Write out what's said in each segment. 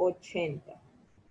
1980.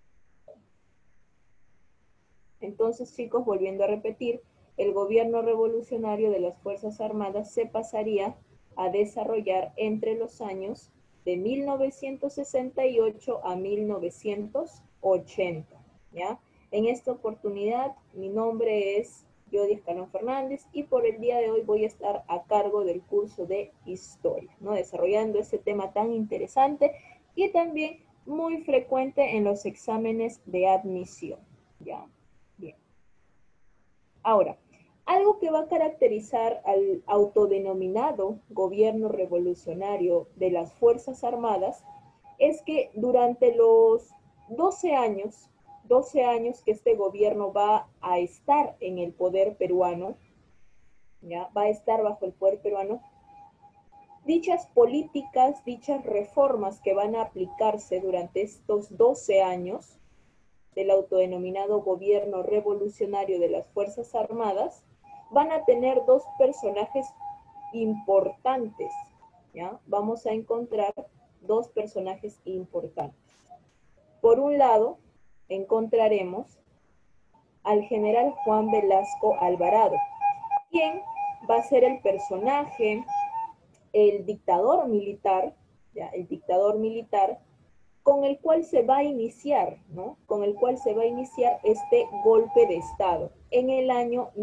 Entonces, chicos, volviendo a repetir, el gobierno revolucionario de las Fuerzas Armadas se pasaría a desarrollar entre los años de 1968 a 1980, ¿ya? En esta oportunidad, mi nombre es Jody Escalón Fernández y por el día de hoy voy a estar a cargo del curso de Historia, ¿no? Desarrollando este tema tan interesante y también muy frecuente en los exámenes de admisión, ¿ya? Bien. Ahora, algo que va a caracterizar al autodenominado gobierno revolucionario de las Fuerzas Armadas es que durante los 12 años que este gobierno va a estar en el poder peruano, ¿ya? Va a estar bajo el poder peruano, dichas políticas, dichas reformas que van a aplicarse durante estos 12 años del autodenominado gobierno revolucionario de las Fuerzas Armadas, van a tener dos personajes importantes, ¿ya? Vamos a encontrar dos personajes importantes. Por un lado, encontraremos al general Juan Velasco Alvarado, quien va a ser el personaje, el dictador militar, ¿ya? El dictador militar con el cual se va a iniciar, ¿no? Con el cual se va a iniciar este golpe de Estado en el año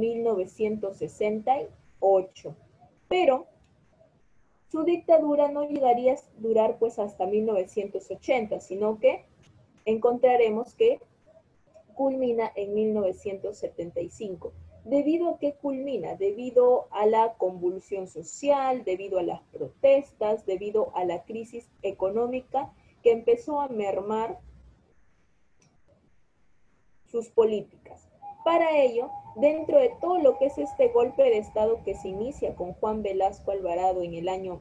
1968. Pero su dictadura no llegaría a durar pues hasta 1980, sino que encontraremos que culmina en 1975. ¿Debido a qué culmina? Debido a la convulsión social, debido a las protestas, debido a la crisis económica que empezó a mermar sus políticas. Para ello, dentro de todo lo que es este golpe de Estado que se inicia con Juan Velasco Alvarado en el año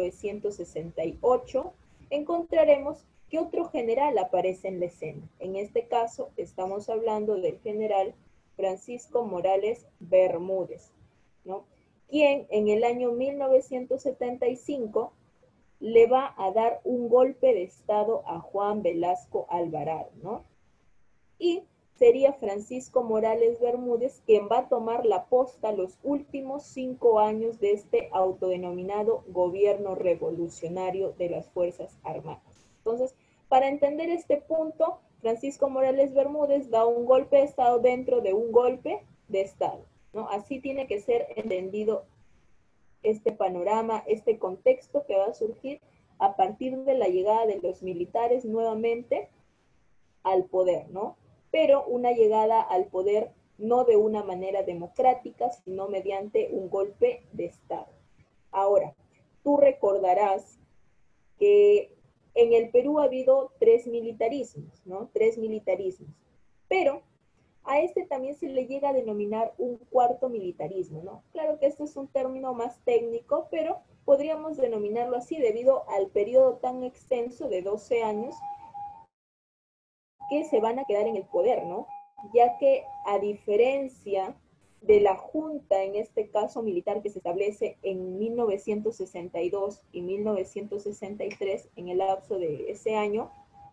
1968, encontraremos que otro general aparece en la escena. En este caso, estamos hablando del general Francisco Morales Bermúdez, ¿no? Quien en el año 1975 le va a dar un golpe de Estado a Juan Velasco Alvarado, ¿no? Y sería Francisco Morales Bermúdez quien va a tomar la posta los últimos 5 años de este autodenominado gobierno revolucionario de las Fuerzas Armadas. Entonces, para entender este punto, Francisco Morales Bermúdez da un golpe de Estado dentro de un golpe de Estado, ¿no? Así tiene que ser entendido este panorama, este contexto que va a surgir a partir de la llegada de los militares nuevamente al poder, ¿no? Pero una llegada al poder no de una manera democrática, sino mediante un golpe de Estado. Ahora, tú recordarás que en el Perú ha habido 3 militarismos, ¿no? 3 militarismos, pero a este también se le llega a denominar un cuarto militarismo, ¿no? Claro que este es un término más técnico, pero podríamos denominarlo así debido al periodo tan extenso de 12 años que se van a quedar en el poder, ¿no? Ya que a diferencia de la junta, en este caso militar, que se establece en 1962 y 1963, en el lapso de ese año,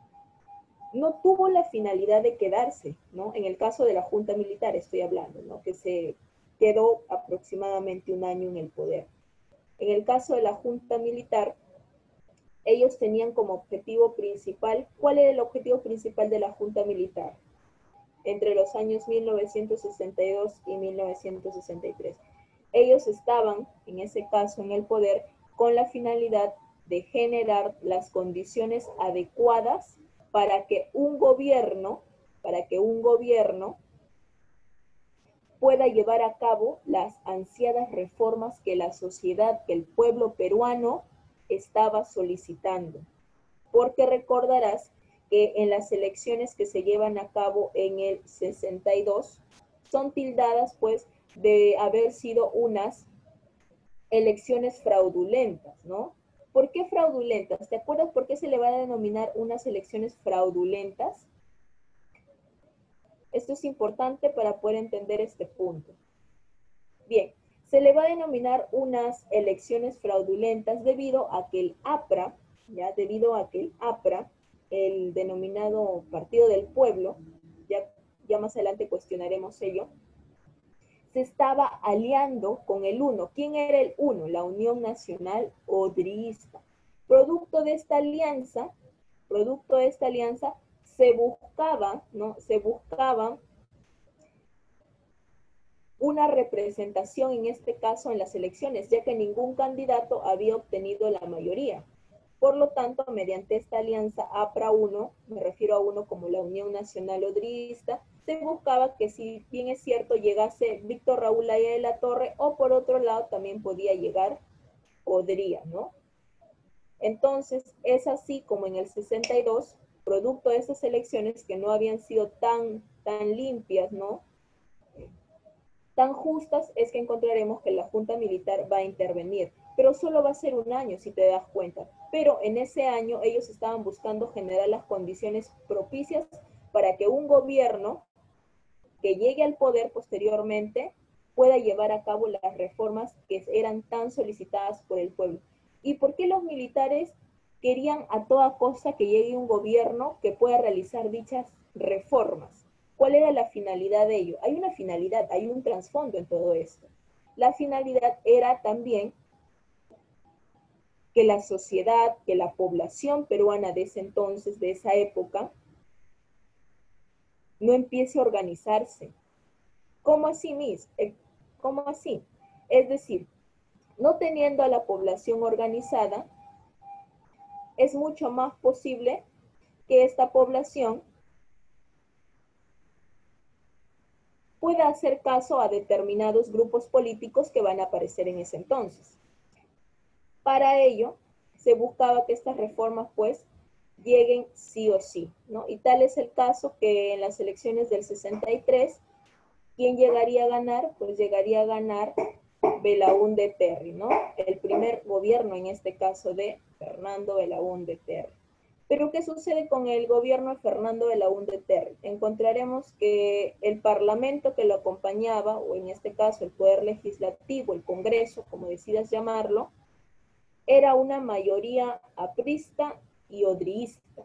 no tuvo la finalidad de quedarse, ¿no? En el caso de la junta militar estoy hablando, ¿no? Que se quedó aproximadamente un año en el poder. En el caso de la junta militar, ellos tenían como objetivo principal, ¿cuál era el objetivo principal de la junta militar? Entre los años 1962 y 1963. Ellos estaban, en ese caso, en el poder con la finalidad de generar las condiciones adecuadas para que un gobierno pueda llevar a cabo las ansiadas reformas que la sociedad, que el pueblo peruano estaba solicitando. Porque recordarás que en las elecciones que se llevan a cabo en el 62 son tildadas pues de haber sido unas elecciones fraudulentas, ¿no? ¿Por qué fraudulentas? ¿Te acuerdas por qué se le va a denominar unas elecciones fraudulentas? Esto es importante para poder entender este punto. Bien, se le va a denominar unas elecciones fraudulentas debido a que el APRA, ¿ya? Debido a que el APRA el denominado Partido del Pueblo, ya más adelante cuestionaremos ello, se estaba aliando con el UNO. ¿Quién era el UNO? La Unión Nacional Odrista. Producto de esta alianza, se buscaba, ¿no? Se buscaba una representación, en este caso, en las elecciones, ya que ningún candidato había obtenido la mayoría. Por lo tanto, mediante esta alianza APRA-UNO, me refiero a UNO como la Unión Nacional Odrista, se buscaba que, si bien es cierto, llegase Víctor Raúl Aya de la Torre, o por otro lado también podía llegar Odría, ¿no? Entonces, es así como en el 62, producto de esas elecciones que no habían sido tan limpias, ¿no? Tan justas, es que encontraremos que la Junta Militar va a intervenir, pero solo va a ser un año, si te das cuenta. Pero en ese año ellos estaban buscando generar las condiciones propicias para que un gobierno que llegue al poder posteriormente pueda llevar a cabo las reformas que eran tan solicitadas por el pueblo. ¿Y por qué los militares querían a toda costa que llegue un gobierno que pueda realizar dichas reformas? ¿Cuál era la finalidad de ello? Hay una finalidad, hay un trasfondo en todo esto. La finalidad era también que la sociedad, que la población peruana de ese entonces, de esa época, no empiece a organizarse. ¿Cómo así, Miss? ¿Cómo así? Es decir, no teniendo a la población organizada, es mucho más posible que esta población pueda hacer caso a determinados grupos políticos que van a aparecer en ese entonces. Para ello, se buscaba que estas reformas, pues, lleguen sí o sí, ¿no? Y tal es el caso que en las elecciones del 63, ¿quién llegaría a ganar? Pues llegaría a ganar Belaúnde Terry, ¿no? El primer gobierno, en este caso, de Fernando Belaúnde Terry. Pero ¿qué sucede con el gobierno de Fernando Belaúnde Terry? Encontraremos que el parlamento que lo acompañaba, o en este caso el poder legislativo, el Congreso, como decidas llamarlo, era una mayoría aprista y odrista.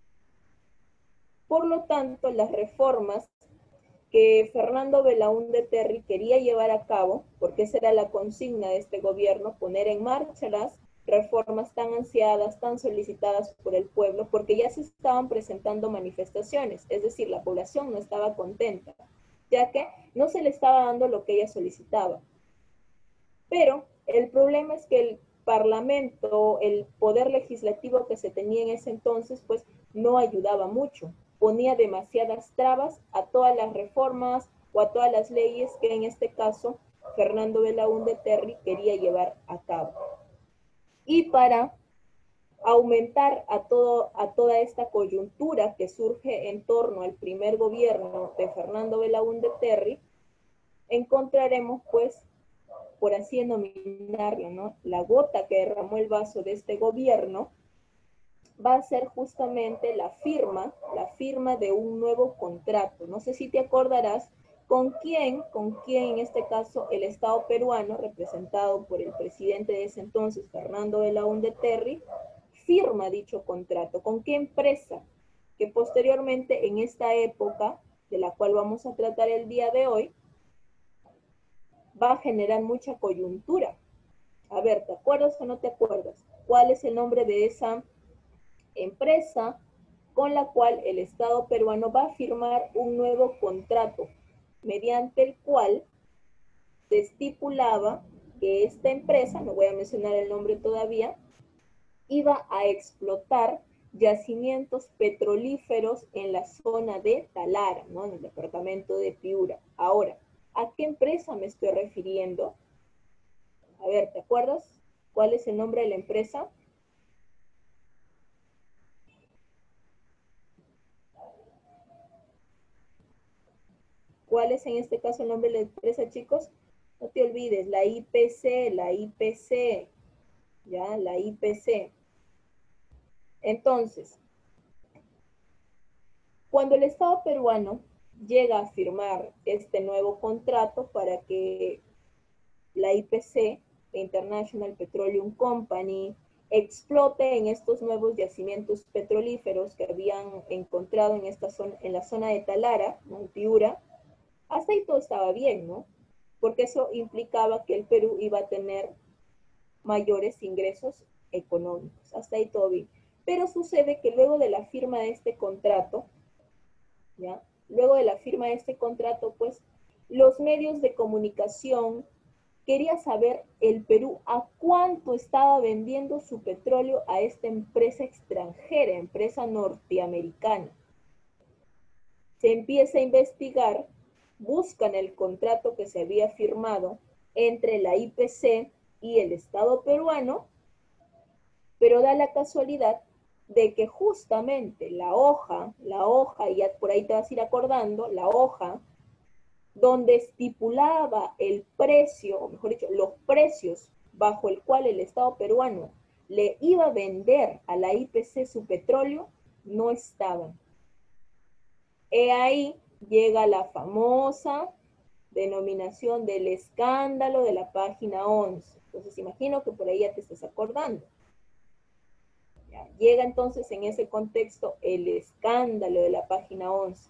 Por lo tanto, las reformas que Fernando Belaúnde Terry quería llevar a cabo, porque esa era la consigna de este gobierno, poner en marcha las reformas tan ansiadas, tan solicitadas por el pueblo, porque ya se estaban presentando manifestaciones, es decir, la población no estaba contenta, ya que no se le estaba dando lo que ella solicitaba. Pero el problema es que el Parlamento, el poder legislativo que se tenía en ese entonces, pues no ayudaba mucho, ponía demasiadas trabas a todas las reformas o a todas las leyes que en este caso Fernando Belaúnde Terry quería llevar a cabo. Y para aumentar a toda esta coyuntura que surge en torno al primer gobierno de Fernando Belaúnde Terry, encontraremos, pues, por así denominarlo, ¿no? La gota que derramó el vaso de este gobierno va a ser justamente la firma de un nuevo contrato. No sé si te acordarás con quién en este caso el Estado peruano, representado por el presidente de ese entonces, Fernando Belaúnde Terry, firma dicho contrato. ¿Con qué empresa? Que posteriormente, en esta época, de la cual vamos a tratar el día de hoy, va a generar mucha coyuntura. A ver, ¿te acuerdas o no te acuerdas? ¿Cuál es el nombre de esa empresa con la cual el Estado peruano va a firmar un nuevo contrato, mediante el cual se estipulaba que esta empresa, no voy a mencionar el nombre todavía, iba a explotar yacimientos petrolíferos en la zona de Talara, ¿no? En el departamento de Piura. Ahora, ¿a qué empresa me estoy refiriendo? A ver, ¿te acuerdas? ¿Cuál es el nombre de la empresa? ¿Cuál es en este caso el nombre de la empresa, chicos? No te olvides, la IPC, ¿ya? La IPC. Entonces, cuando el Estado peruano llega a firmar este nuevo contrato para que la IPC, International Petroleum Company, explote en estos nuevos yacimientos petrolíferos que habían encontrado en esta zona, en la zona de Talara, ¿no? Piura. Hasta ahí todo estaba bien, ¿no? Porque eso implicaba que el Perú iba a tener mayores ingresos económicos. Hasta ahí todo bien. Pero sucede que luego de la firma de este contrato, ¿ya? Luego de la firma de este contrato, pues los medios de comunicación querían saber el Perú a cuánto estaba vendiendo su petróleo a esta empresa extranjera, empresa norteamericana. Se empieza a investigar, buscan el contrato que se había firmado entre la IPC y el Estado peruano, pero da la casualidad de que justamente la hoja, y ya por ahí te vas a ir acordando, la hoja donde estipulaba el precio, o mejor dicho, los precios bajo el cual el Estado peruano le iba a vender a la IPC su petróleo, no estaban. He ahí llega la famosa denominación del escándalo de la página 11. Entonces, imagino que por ahí ya te estás acordando. Ya, llega entonces en ese contexto el escándalo de la página 11.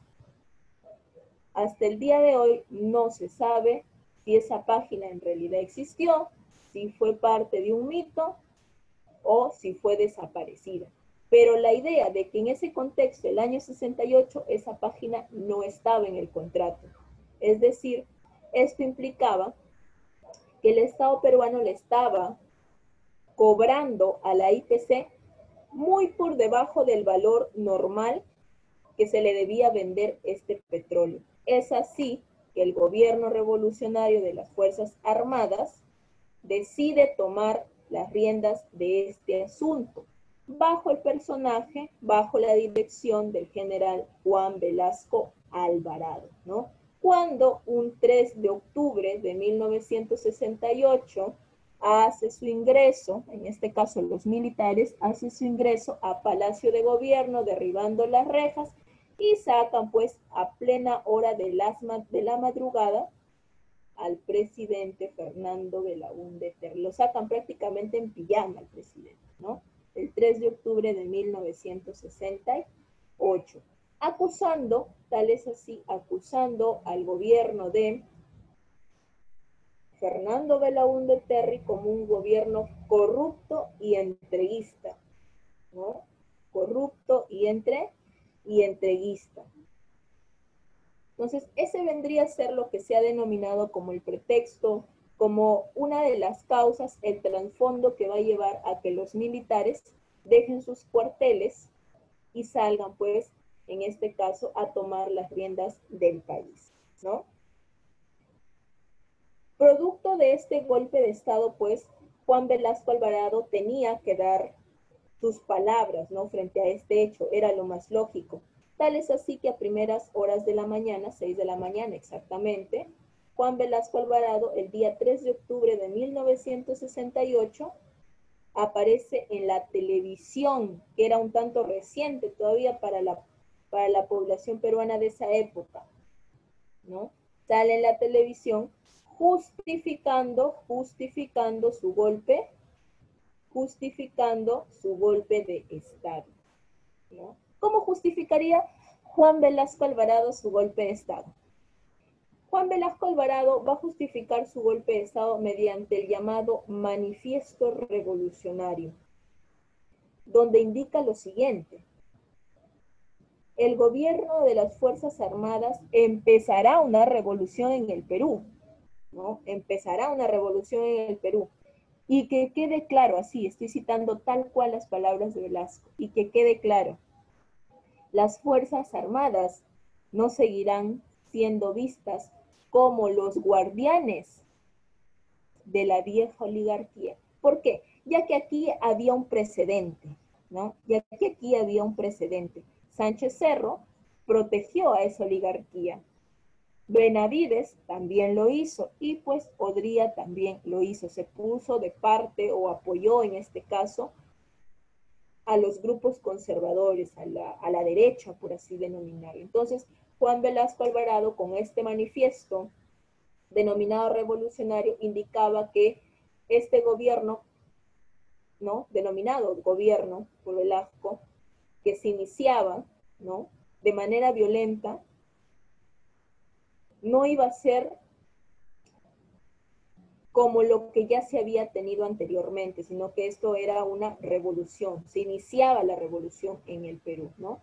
Hasta el día de hoy no se sabe si esa página en realidad existió, si fue parte de un mito o si fue desaparecida. Pero la idea de que en ese contexto, el año 68, esa página no estaba en el contrato. Es decir, esto implicaba que el Estado peruano le estaba cobrando a la IPC muy por debajo del valor normal que se le debía vender este petróleo. Es así que el gobierno revolucionario de las Fuerzas Armadas decide tomar las riendas de este asunto, bajo el personaje, bajo la dirección del general Juan Velasco Alvarado, ¿no? Cuando un 3 de octubre de 1968 hace su ingreso, en este caso los militares, hace su ingreso a Palacio de Gobierno, derribando las rejas, y sacan pues a plena hora de la madrugada al presidente Fernando Belaúnde Terry. Lo sacan prácticamente en pijama al presidente, ¿no? El 3 de octubre de 1968, acusando, tal es así, acusando al gobierno de Fernando Belaúnde Terry como un gobierno corrupto y entreguista, ¿no? Corrupto y entreguista. Entonces, ese vendría a ser lo que se ha denominado como el pretexto, como una de las causas, el trasfondo que va a llevar a que los militares dejen sus cuarteles y salgan, pues, en este caso, a tomar las riendas del país, ¿no? Producto de este golpe de Estado, pues, Juan Velasco Alvarado tenía que dar sus palabras, ¿no? Frente a este hecho, era lo más lógico. Tal es así que a primeras horas de la mañana, 6 de la mañana exactamente, Juan Velasco Alvarado, el día 3 de octubre de 1968, aparece en la televisión, que era un tanto reciente todavía para la población peruana de esa época, ¿no? Sale en la televisión justificando su golpe de Estado, ¿no? ¿Cómo justificaría Juan Velasco Alvarado su golpe de Estado? Juan Velasco Alvarado va a justificar su golpe de Estado mediante el llamado Manifiesto Revolucionario, donde indica lo siguiente: el gobierno de las Fuerzas Armadas empezará una revolución en el Perú, ¿no? Empezará una revolución en el Perú. Y que quede claro, así, estoy citando tal cual las palabras de Velasco, y que quede claro, las Fuerzas Armadas no seguirán siendo vistas como los guardianes de la vieja oligarquía. ¿Por qué? Ya que aquí había un precedente, ¿no? Ya que aquí había un precedente. Sánchez Cerro protegió a esa oligarquía. Benavides también lo hizo y pues Odría también lo hizo. Se puso de parte o apoyó en este caso a los grupos conservadores, a la derecha, por así denominarlo. Entonces, Juan Velasco Alvarado, con este manifiesto denominado revolucionario, indicaba que este gobierno ¿no? Denominado gobierno por Velasco, que se iniciaba, ¿no? De manera violenta, no iba a ser como lo que ya se había tenido anteriormente, sino que esto era una revolución, se iniciaba la revolución en el Perú, ¿no?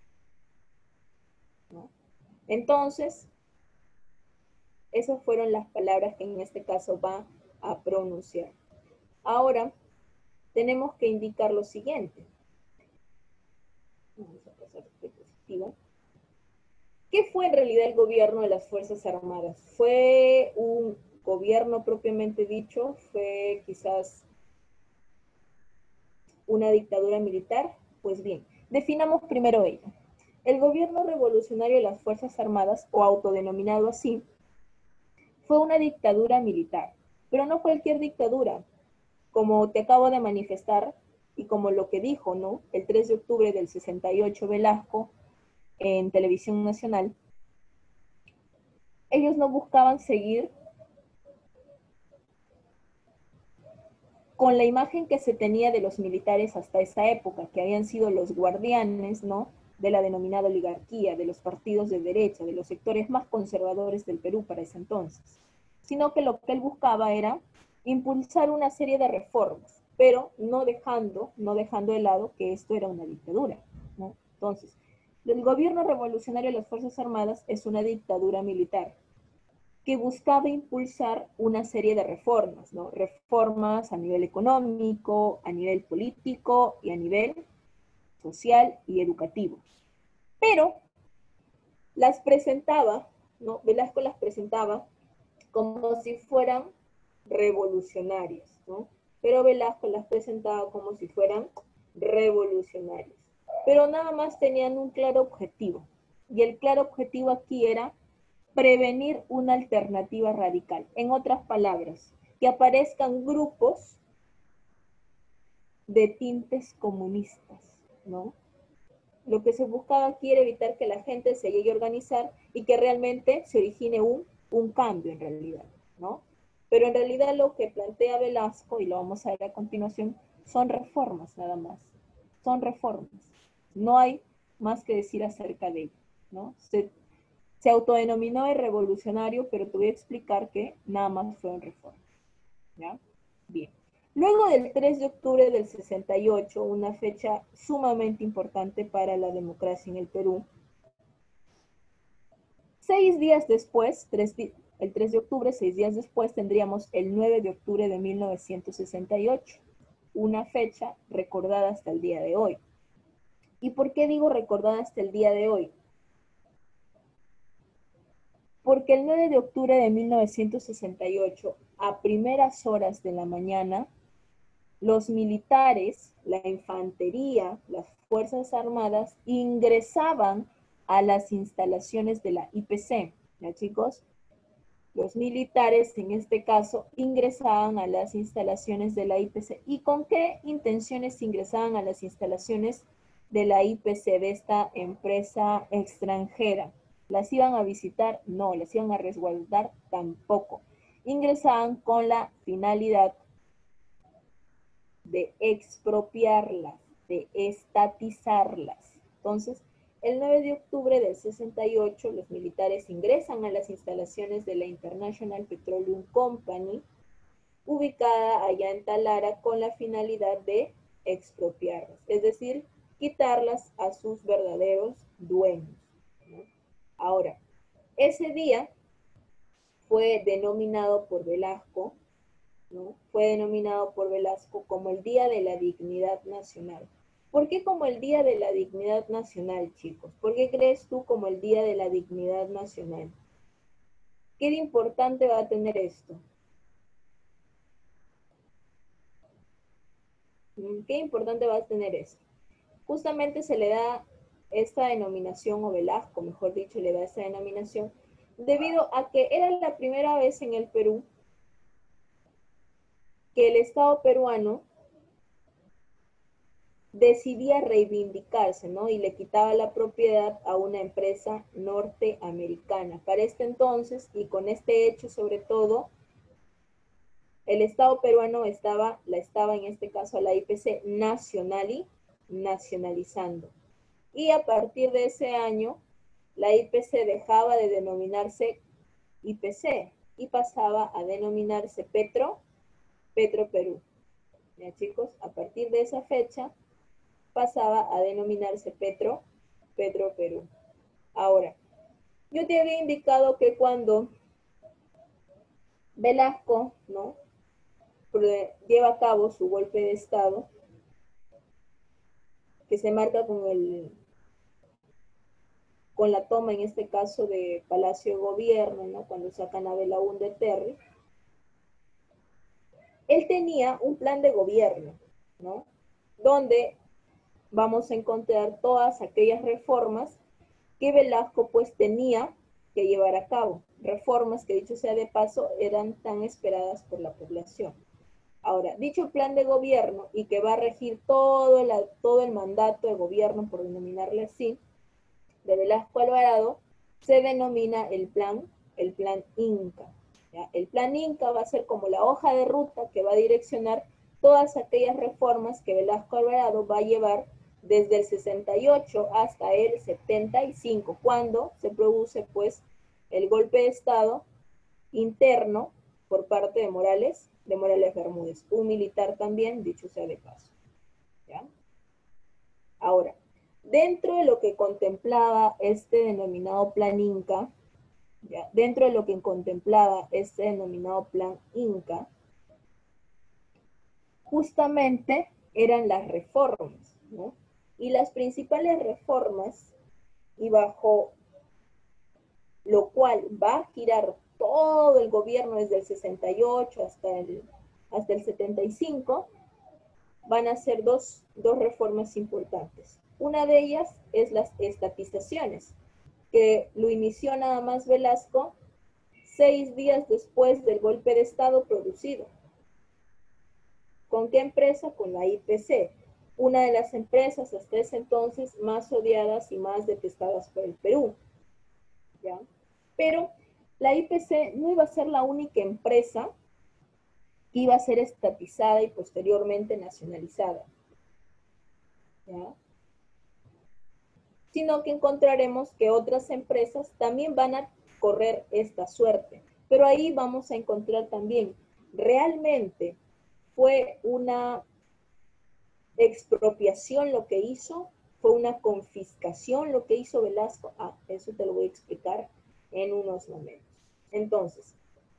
¿No? Entonces, esas fueron las palabras que en este caso va a pronunciar. Ahora, tenemos que indicar lo siguiente. Vamos a pasar diapositiva. ¿Qué fue en realidad el gobierno de las Fuerzas Armadas? ¿Fue un gobierno propiamente dicho? ¿Fue quizás una dictadura militar? Pues bien, definamos primero ello. El gobierno revolucionario de las Fuerzas Armadas, o autodenominado así, fue una dictadura militar, pero no cualquier dictadura, como te acabo de manifestar y como lo que dijo, ¿no? El 3 de octubre del 68 Velasco en Televisión Nacional, ellos no buscaban seguir con la imagen que se tenía de los militares hasta esa época, que habían sido los guardianes, ¿no? De la denominada oligarquía, de los partidos de derecha, de los sectores más conservadores del Perú para ese entonces, sino que lo que él buscaba era impulsar una serie de reformas, pero no dejando de lado que esto era una dictadura, ¿no? Entonces, el gobierno revolucionario de las Fuerzas Armadas es una dictadura militar que buscaba impulsar una serie de reformas, ¿no? Reformas a nivel económico, a nivel político y a nivel social y educativo. Pero las presentaba, ¿no? Velasco las presentaba como si fueran revolucionarias, ¿no? Pero Velasco las presentaba como si fueran revolucionarias. Pero nada más tenían un claro objetivo. Y el claro objetivo aquí era prevenir una alternativa radical. En otras palabras, que aparezcan grupos de tintes comunistas, ¿no? Lo que se buscaba aquí era evitar que la gente se llegue a organizar y que realmente se origine un cambio en realidad, ¿no? Pero en realidad lo que plantea Velasco, y lo vamos a ver a continuación, son reformas nada más. Son reformas. No hay más que decir acerca de ello, ¿no? Se autodenominó el revolucionario, pero te voy a explicar que nada más fueron reformas. ¿Ya? Bien. Luego del 3 de octubre del 68, una fecha sumamente importante para la democracia en el Perú, 6 días después, el 3 de octubre, 6 días después, tendríamos el 9 de octubre de 1968, una fecha recordada hasta el día de hoy. ¿Y por qué digo recordada hasta el día de hoy? Porque el 9 de octubre de 1968, a primeras horas de la mañana, los militares, la infantería, las Fuerzas Armadas ingresaban a las instalaciones de la IPC. ¿Ya, chicos? Los militares, en este caso, ingresaban a las instalaciones de la IPC. ¿Y con qué intenciones ingresaban a las instalaciones de la IPC, de esta empresa extranjera? ¿Las iban a visitar? No. ¿Las iban a resguardar? Tampoco. Ingresaban con la finalidad de expropiarlas, de estatizarlas. Entonces, el 9 de octubre del 68, los militares ingresan a las instalaciones de la International Petroleum Company, ubicada allá en Talara, con la finalidad de expropiarlas, es decir, quitarlas a sus verdaderos dueños, ¿no? Ahora, ese día fue denominado por Velasco, ¿no? Fue denominado por Velasco como el Día de la Dignidad Nacional. ¿Por qué como el Día de la Dignidad Nacional, chicos? ¿Por qué crees tú como el Día de la Dignidad Nacional? ¿Qué de importante va a tener esto? ¿Qué importante va a tener esto? Justamente se le da esta denominación, o Velasco, mejor dicho, le da esta denominación, debido a que era la primera vez en el Perú que el Estado peruano decidía reivindicarse, ¿no? Y le quitaba la propiedad a una empresa norteamericana. Para este entonces, y con este hecho sobre todo, El Estado peruano estaba en este caso la IPC nacionalizando. Y a partir de ese año, la IPC dejaba de denominarse IPC y pasaba a denominarse Petro Perú. Ya chicos, a partir de esa fecha pasaba a denominarse Petro Perú. Ahora, yo te había indicado que cuando Velasco, ¿no?, lleva a cabo su golpe de Estado, que se marca con la toma, en este caso, de Palacio de Gobierno, ¿no?, cuando sacan a Belaúnde Terry, él tenía un plan de gobierno, ¿no?, donde vamos a encontrar todas aquellas reformas que Velasco pues tenía que llevar a cabo, reformas que, dicho sea de paso, eran tan esperadas por la población. Ahora, dicho plan de gobierno, y que va a regir todo el mandato de gobierno, por denominarle así, de Velasco Alvarado, se denomina el plan Inca. ¿Ya? El plan Inca va a ser como la hoja de ruta que va a direccionar todas aquellas reformas que Velasco Alvarado va a llevar desde el 68 hasta el 75, cuando se produce pues el golpe de Estado interno por parte de Morales Bermúdez, un militar también, dicho sea de paso. ¿Ya? Ahora, dentro de lo que contemplaba este denominado plan Inca, ¿ya?, dentro de lo que contemplaba este denominado plan Inca, justamente eran las reformas, ¿no? Y las principales reformas, y bajo lo cual va a girar todo el gobierno desde el 68 hasta el 75, van a ser dos reformas importantes. Una de ellas es las estatizaciones, que lo inició nada más Velasco 6 días después del golpe de Estado producido. ¿Con qué empresa? Con la IPC, una de las empresas hasta ese entonces más odiadas y más detestadas por el Perú. ¿Ya? Pero la IPC no iba a ser la única empresa que iba a ser estatizada y posteriormente nacionalizada, ¿ya?, sino que encontraremos que otras empresas también van a correr esta suerte. Pero ahí vamos a encontrar también, ¿realmente fue una expropiación lo que hizo? ¿Fue una confiscación lo que hizo Velasco? Eso te lo voy a explicar en unos momentos. Entonces,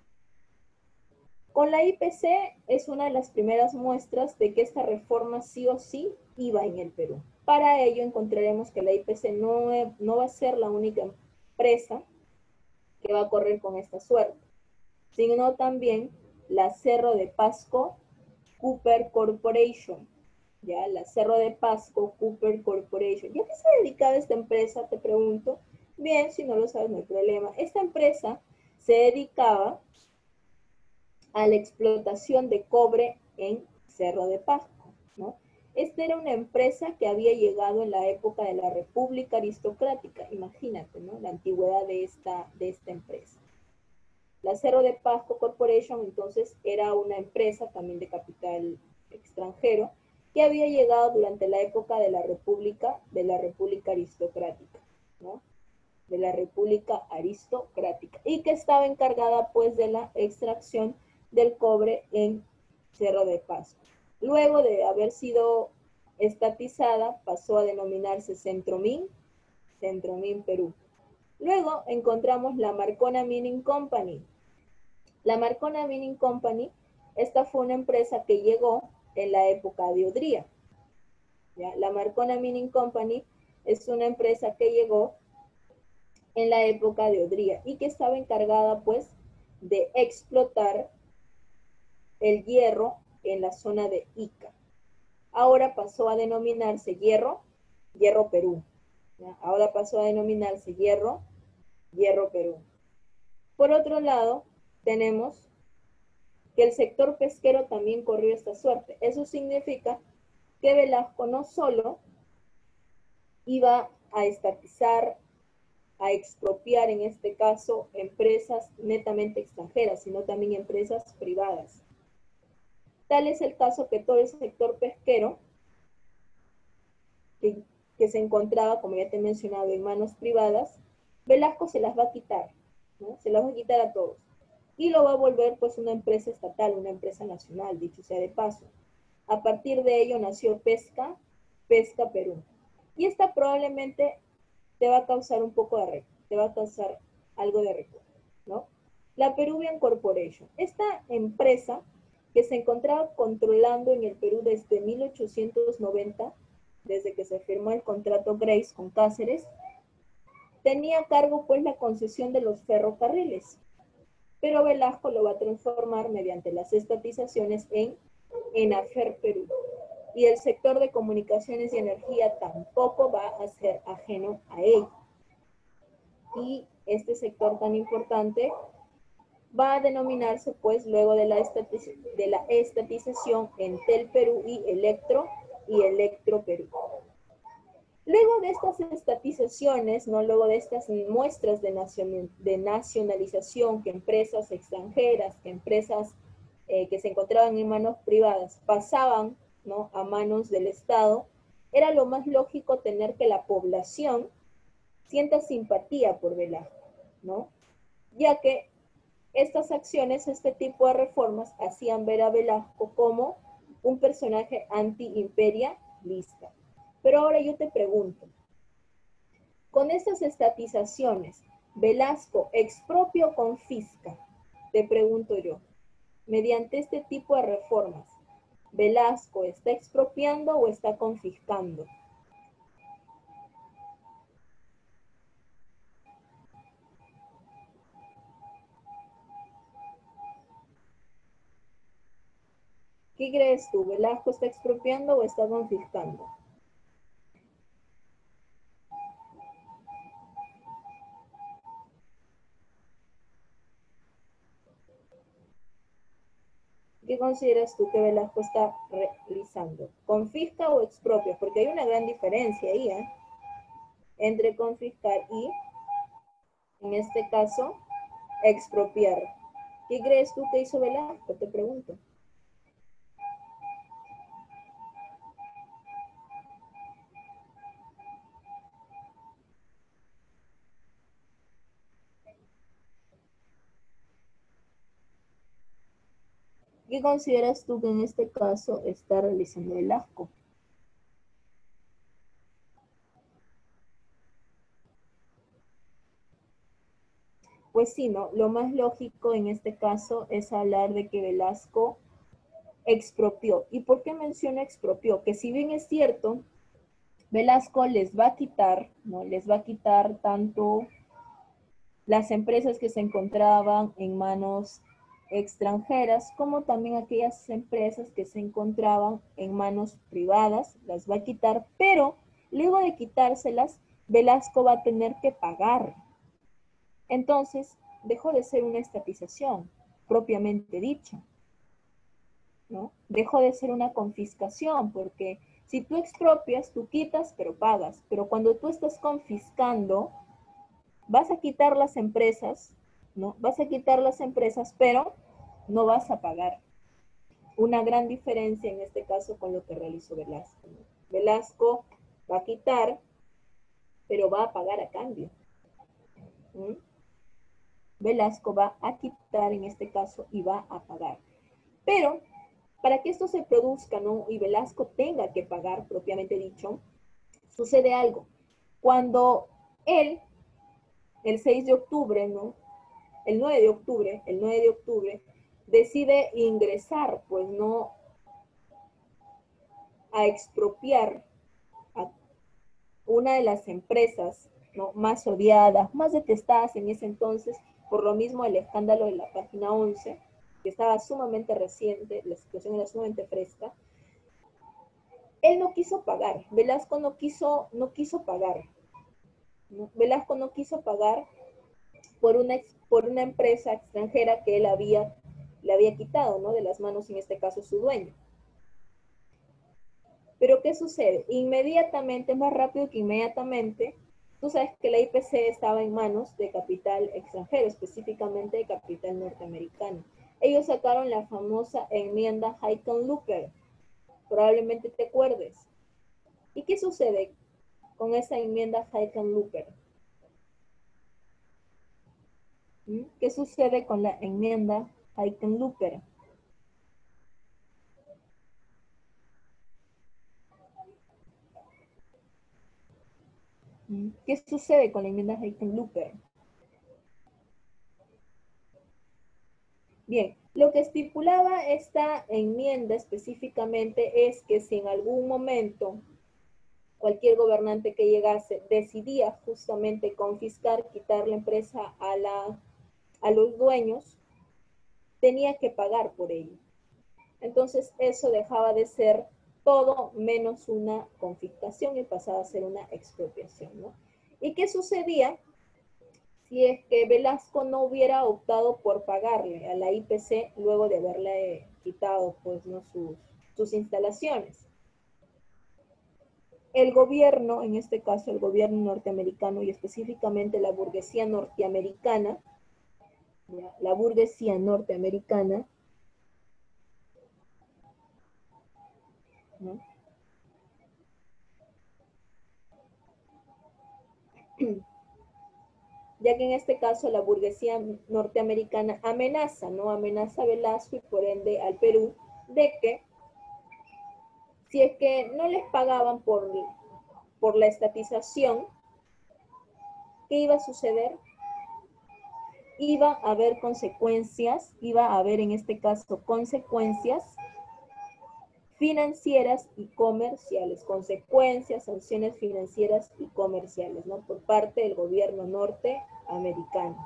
con la IPC es una de las primeras muestras de que esta reforma sí o sí iba en el Perú. Para ello encontraremos que la IPC no va a ser la única empresa que va a correr con esta suerte, sino también la Cerro de Pasco Cooper Corporation. ¿Ya? La Cerro de Pasco Cooper Corporation. ¿Y a qué se dedicaba esta empresa? Te pregunto. Bien, si no lo sabes, no hay problema. Esta empresa se dedicaba a la explotación de cobre en Cerro de Pasco, ¿no? Esta era una empresa que había llegado en la época de la República Aristocrática, imagínate, ¿no?, la antigüedad de esta empresa. La Cerro de Pasco Corporation, entonces, era una empresa también de capital extranjero que había llegado durante la época de la República Aristocrática, ¿no?, de la República Aristocrática, y que estaba encargada, pues, de la extracción del cobre en Cerro de Pasco. Luego de haber sido estatizada, pasó a denominarse Centromin Perú. Luego encontramos la Marcona Mining Company. La Marcona Mining Company, esta fue una empresa que llegó en la época de Odría. ¿Ya? La Marcona Mining Company es una empresa que llegó en la época de Odría y que estaba encargada, pues, de explotar el hierro en la zona de Ica. Ahora pasó a denominarse Hierro Perú. ¿Ya? Ahora pasó a denominarse Hierro Perú. Por otro lado, tenemos que el sector pesquero también corrió esta suerte. Eso significa que Velasco no solo iba a estatizar, a expropiar, en este caso, empresas netamente extranjeras, sino también empresas privadas. Tal es el caso que todo el sector pesquero, que, que se encontraba, como ya te he mencionado, en manos privadas, Velasco se las va a quitar, ¿no? Se las va a quitar a todos. Y lo va a volver pues una empresa estatal, una empresa nacional, dicho sea de paso. A partir de ello nació Pesca Perú. Y esta probablemente te va a causar un poco de te va a causar algo de recuerdo, ¿no? La Peruvian Corporation. Esta empresa que se encontraba controlando en el Perú desde 1890, desde que se firmó el contrato Grace con Cáceres, tenía a cargo pues la concesión de los ferrocarriles, pero Velasco lo va a transformar mediante las estatizaciones en ENAFER Perú. Y el sector de comunicaciones y energía tampoco va a ser ajeno a ello. Y este sector tan importante va a denominarse pues luego de la estatización Entel Perú y Electro Perú. Luego de estas estatizaciones, ¿no? Luego de estas muestras de nacionalización, que empresas extranjeras, que empresas que se encontraban en manos privadas pasaban, ¿no?, a manos del Estado, era lo más lógico tener que la población sienta simpatía por Velasco, ¿no? Ya que estas acciones, este tipo de reformas, hacían ver a Velasco como un personaje anti-imperialista. Pero ahora yo te pregunto, con estas estatizaciones, ¿Velasco expropia o confisca? Te pregunto yo. Mediante este tipo de reformas, ¿Velasco está expropiando o está confiscando? ¿Qué crees tú? ¿Velasco está expropiando o está confiscando? ¿Qué consideras tú que Velasco está realizando? ¿Confisca o expropia? Porque hay una gran diferencia ahí, ¿eh?, entre confiscar y, en este caso, expropiar. ¿Qué crees tú que hizo Velasco? Te pregunto. ¿Qué consideras tú que en este caso está realizando Velasco? Pues sí, ¿no? Lo más lógico en este caso es hablar de que Velasco expropió. ¿Y por qué menciono expropió? Que si bien es cierto, Velasco les va a quitar, ¿no? Les va a quitar tanto las empresas que se encontraban en manos extranjeras, como también aquellas empresas que se encontraban en manos privadas, las va a quitar, pero luego de quitárselas, Velasco va a tener que pagar. Entonces, dejó de ser una estatización propiamente dicha, ¿no? Dejó de ser una confiscación, porque si tú expropias, tú quitas, pero pagas. Pero cuando tú estás confiscando, vas a quitar las empresas, ¿no? Vas a quitar las empresas, pero no vas a pagar. Una gran diferencia en este caso con lo que realizó Velasco, ¿no? Velasco va a quitar, pero va a pagar a cambio. ¿Mm? Velasco va a quitar en este caso y va a pagar. Pero para que esto se produzca, ¿no?, y Velasco tenga que pagar propiamente dicho, sucede algo. Cuando él, el 6 de octubre, ¿no?, el 9 de octubre, decide ingresar, pues no, a expropiar a una de las empresas, ¿no?, más odiadas, más detestadas en ese entonces, por lo mismo el escándalo de la página 11, que estaba sumamente reciente, la situación era sumamente fresca. Él no quiso pagar, Velasco no quiso pagar, ¿no? Velasco no quiso pagar por una empresa extranjera que él le había quitado, ¿no?, de las manos, en este caso, su dueño. Pero ¿qué sucede? Inmediatamente, más rápido que inmediatamente, tú sabes que la IPC estaba en manos de capital extranjero, específicamente de capital norteamericano. Ellos sacaron la famosa enmienda Hickenlooper, probablemente te acuerdes. ¿Y qué sucede con esa enmienda Hickenlooper? ¿Qué sucede con la enmienda Hickenlooper? ¿Qué sucede con la enmienda Hickenlooper? Bien, lo que estipulaba esta enmienda específicamente es que si en algún momento cualquier gobernante que llegase decidía justamente confiscar, quitar la empresa a los dueños, tenía que pagar por ello. Entonces eso dejaba de ser todo menos una confiscación y pasaba a ser una expropiación, ¿no? ¿Y qué sucedía si es que Velasco no hubiera optado por pagarle a la IPC luego de haberle quitado pues, ¿no? sus instalaciones? El gobierno, en este caso el gobierno norteamericano y específicamente la burguesía norteamericana, ¿ya? La burguesía norteamericana, ¿no? Ya que en este caso la burguesía norteamericana amenaza, ¿no? Amenaza a Velasco y por ende al Perú de que si es que no les pagaban por la estatización, ¿qué iba a suceder? Iba a haber consecuencias, iba a haber en este caso consecuencias financieras y comerciales, consecuencias, sanciones financieras y comerciales, ¿no? Por parte del gobierno norteamericano.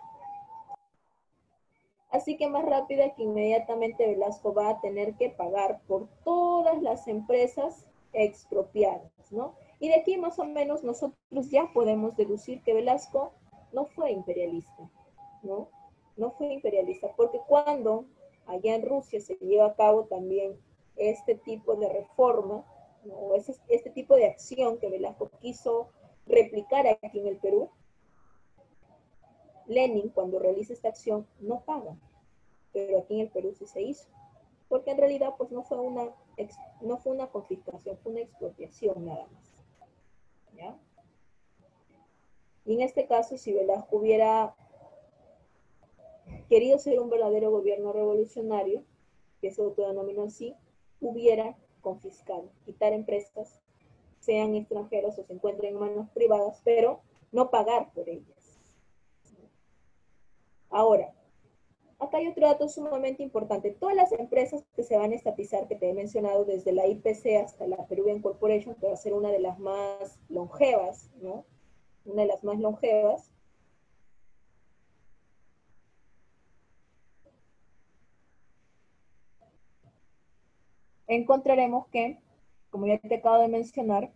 Así que más rápida que inmediatamente Velasco va a tener que pagar por todas las empresas expropiadas, ¿no? Y de aquí más o menos nosotros ya podemos deducir que Velasco no fue imperialista, ¿no? No fue imperialista, porque cuando allá en Rusia se lleva a cabo también este tipo de reforma, ¿no? O este tipo de acción que Velasco quiso replicar aquí en el Perú, Lenin cuando realiza esta acción no paga, pero aquí en el Perú sí se hizo, porque en realidad pues no fue una confiscación, fue una expropiación nada más, ¿ya? Y en este caso, si Velasco hubiera querido ser un verdadero gobierno revolucionario, que se autodenominó así, hubiera confiscado, quitar empresas, sean extranjeras o se encuentren en manos privadas, pero no pagar por ellas. Ahora, acá hay otro dato sumamente importante. Todas las empresas que se van a estatizar, que te he mencionado, desde la IPC hasta la Peruvian Corporation, que va a ser una de las más longevas, ¿no? Una de las más longevas. Encontraremos que, como ya te acabo de mencionar,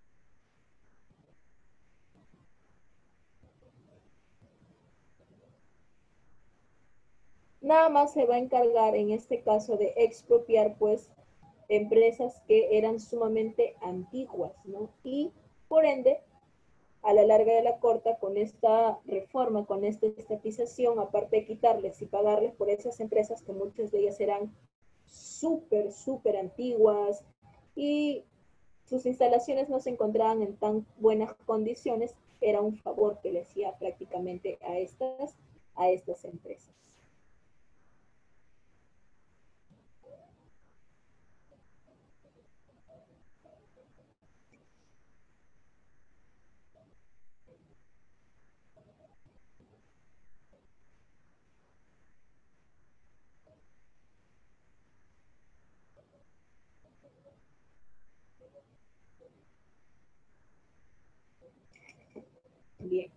nada más se va a encargar en este caso de expropiar, pues, empresas que eran sumamente antiguas, ¿no? Y por ende, a la larga de la corta, con esta reforma, con esta estatización, aparte de quitarles y pagarles por esas empresas que muchas de ellas eran súper, súper antiguas y sus instalaciones no se encontraban en tan buenas condiciones, era un favor que le hacía prácticamente a estas empresas. Bien,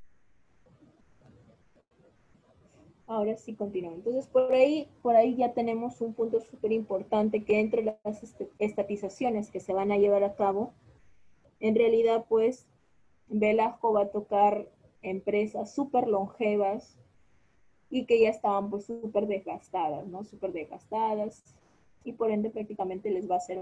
ahora sí continúo. Entonces, por ahí ya tenemos un punto súper importante que entre las estatizaciones que se van a llevar a cabo, en realidad, pues, Velasco va a tocar empresas súper longevas y que ya estaban pues súper desgastadas, ¿no? Súper desgastadas y por ende prácticamente les va a hacer.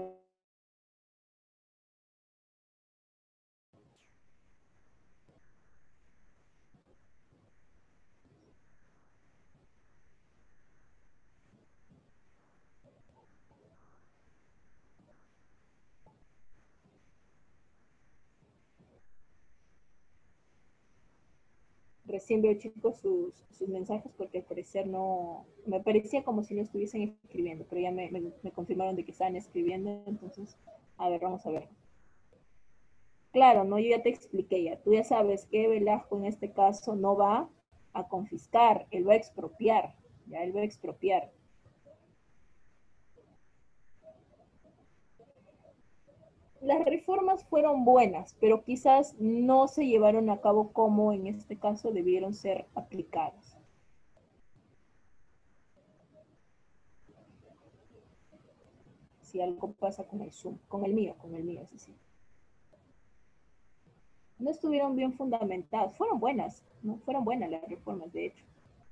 Recién veo, chicos, sus mensajes porque al parecer no, me parecía como si no estuviesen escribiendo, pero ya me confirmaron de que estaban escribiendo, entonces, a ver, vamos a ver. Claro, no, yo ya te expliqué ya. Tú ya sabes que Velasco en este caso no va a confiscar, él va a expropiar, ya él va a expropiar. Las reformas fueron buenas, pero quizás no se llevaron a cabo como en este caso debieron ser aplicadas. Si algo pasa con el Zoom, con el mío, sí, sí. No estuvieron bien fundamentadas, fueron buenas, ¿no? Fueron buenas las reformas, de hecho.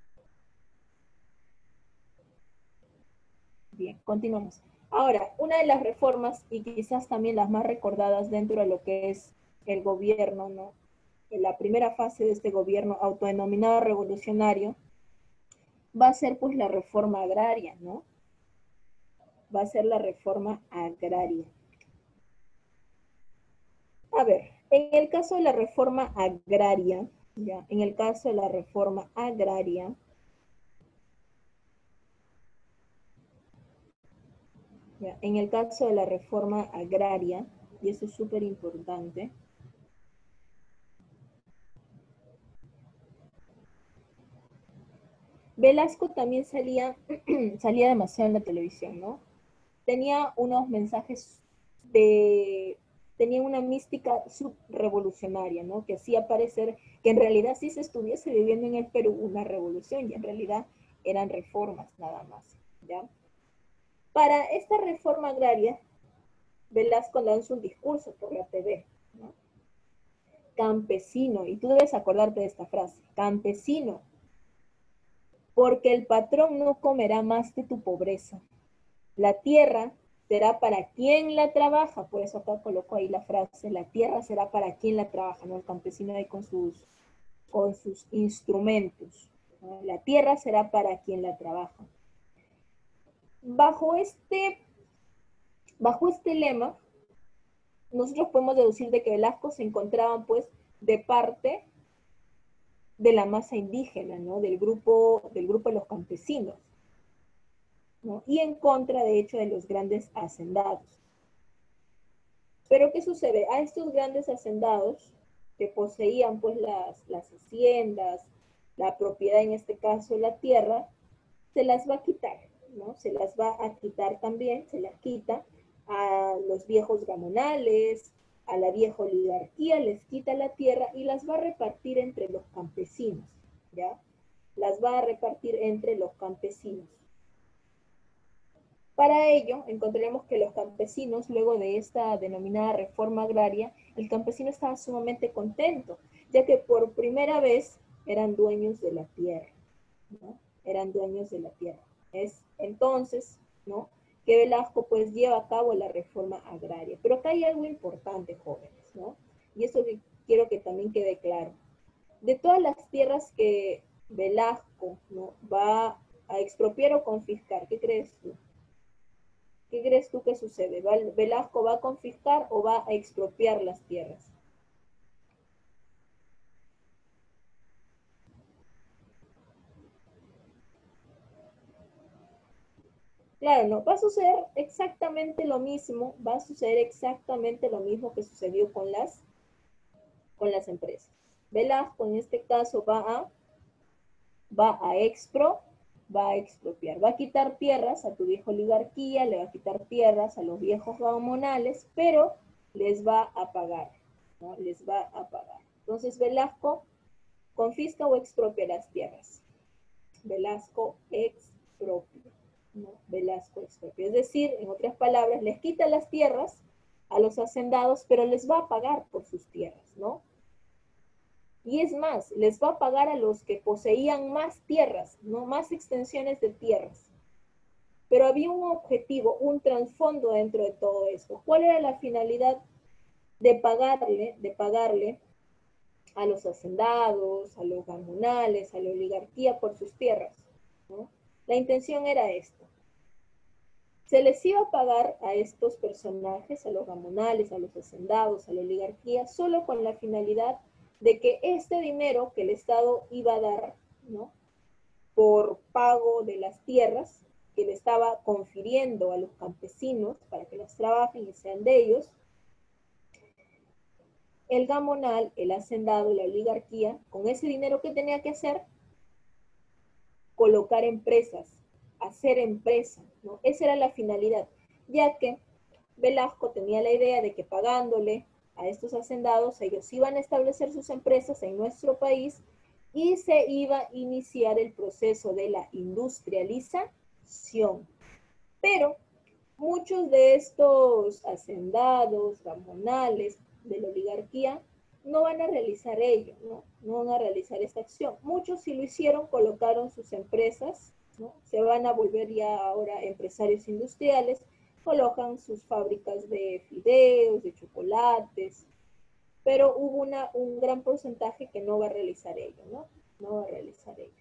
Bien, continuamos. Ahora, una de las reformas, y quizás también las más recordadas dentro de lo que es el gobierno, ¿no? En la primera fase de este gobierno autodenominado revolucionario, va a ser pues la reforma agraria, ¿no? Va a ser la reforma agraria. A ver, en el caso de la reforma agraria, ¿ya? En el caso de la reforma agraria, ¿ya? En el caso de la reforma agraria, y eso es súper importante, Velasco también salía demasiado en la televisión, ¿no? Tenía unos mensajes de, tenía una mística subrevolucionaria, ¿no? Que hacía parecer que en realidad sí se estuviese viviendo en el Perú una revolución y en realidad eran reformas nada más, ¿ya? Para esta reforma agraria, Velasco lanza un discurso por la TV, ¿no? Campesino, y tú debes acordarte de esta frase, campesino, porque el patrón no comerá más de tu pobreza. La tierra será para quien la trabaja, por eso acá coloco ahí la frase, la tierra será para quien la trabaja, ¿no? El campesino ahí con sus instrumentos, ¿no? La tierra será para quien la trabaja. Bajo bajo este lema, nosotros podemos deducir de que Velasco se encontraban pues de parte de la masa indígena, ¿no? Del grupo de los campesinos, ¿no? Y en contra, de hecho, de los grandes hacendados. Pero ¿qué sucede? A estos grandes hacendados que poseían pues las haciendas, la propiedad, en este caso la tierra, se las va a quitar, ¿no? Se las va a quitar también, se las quita a los viejos gamonales, a la vieja oligarquía, les quita la tierra y las va a repartir entre los campesinos, ¿ya? Las va a repartir entre los campesinos. Para ello, encontraremos que los campesinos, luego de esta denominada reforma agraria, el campesino estaba sumamente contento, ya que por primera vez eran dueños de la tierra, ¿no? Eran dueños de la tierra. Es entonces, ¿no? Que Velasco pues lleva a cabo la reforma agraria. Pero acá hay algo importante, jóvenes, ¿no? Y eso que quiero que también quede claro. De todas las tierras que Velasco, ¿no? va a expropiar o confiscar, ¿qué crees tú? ¿Qué crees tú que sucede? ¿Velasco va a confiscar o va a expropiar las tierras? Claro, no, va a suceder exactamente lo mismo, va a suceder exactamente lo mismo que sucedió con las empresas. Velasco en este caso va a expropiar, va a quitar tierras a tu vieja oligarquía, le va a quitar tierras a los viejos gamonales, pero les va a pagar, ¿no? Les va a pagar. Entonces Velasco confisca o expropia las tierras. Velasco expropia, ¿no? Velasco expropia. Es decir, en otras palabras, les quita las tierras a los hacendados, pero les va a pagar por sus tierras, ¿no? Y es más, les va a pagar a los que poseían más tierras, ¿no? Más extensiones de tierras. Pero había un objetivo, un trasfondo dentro de todo esto. ¿Cuál era la finalidad de pagarle a los hacendados, a los gamonales, a la oligarquía por sus tierras, ¿no? La intención era esta. Se les iba a pagar a estos personajes, a los gamonales, a los hacendados, a la oligarquía, solo con la finalidad de que este dinero que el Estado iba a dar, ¿no?, por pago de las tierras que le estaba confiriendo a los campesinos para que las trabajen y sean de ellos, el gamonal, el hacendado, la oligarquía, con ese dinero que tenía que hacer, colocar empresas, hacer empresa, ¿no? Esa era la finalidad, ya que Velasco tenía la idea de que pagándole a estos hacendados, ellos iban a establecer sus empresas en nuestro país y se iba a iniciar el proceso de la industrialización. Pero muchos de estos hacendados, gamonales, de la oligarquía, no van a realizar ello, ¿no? No van a realizar esta acción. Muchos sí lo hicieron, colocaron sus empresas, ¿no? Se van a volver ya ahora empresarios industriales, colocan sus fábricas de fideos, de chocolates, pero hubo un gran porcentaje que no va a realizar ello, ¿no? No va a realizar ello.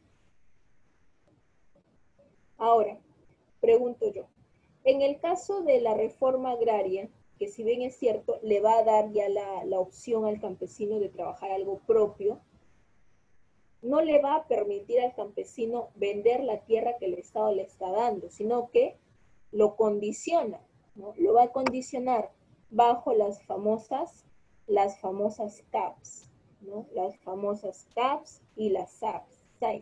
Ahora, pregunto yo, en el caso de la reforma agraria, que si bien es cierto, le va a dar ya la opción al campesino de trabajar algo propio, no le va a permitir al campesino vender la tierra que el Estado le está dando, sino que lo condiciona, ¿no? Lo va a condicionar bajo las famosas CAPs, ¿no? Las famosas CAPs y las SAPs.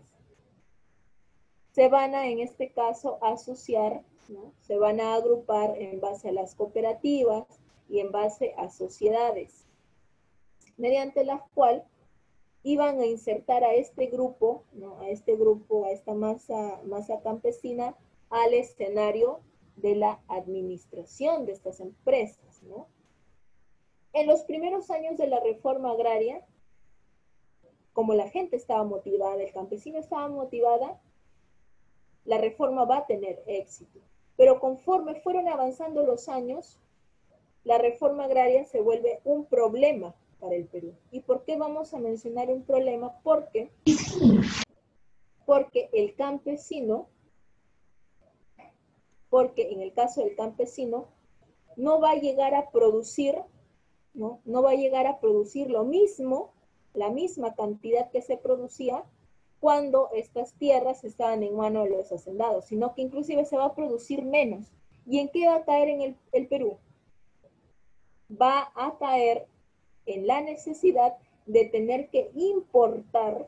Se van a, en este caso, asociar, ¿no? Se van a agrupar en base a las cooperativas y en base a sociedades, mediante las cuales iban a insertar a este grupo, ¿no?, a esta masa campesina, al escenario de la administración de estas empresas, ¿no? En los primeros años de la reforma agraria, como la gente estaba motivada, el campesino estaba motivada, la reforma va a tener éxito. Pero conforme fueron avanzando los años, la reforma agraria se vuelve un problema para el Perú. ¿Y por qué vamos a mencionar un problema? Porque el campesino, porque en el caso del campesino, no va a llegar a producir, ¿no? No va a llegar a producir lo mismo, la misma cantidad que se producía cuando estas tierras estaban en manos de los hacendados, sino que inclusive se va a producir menos. ¿Y en qué va a caer en el Perú? Va a caer en la necesidad de tener que importar,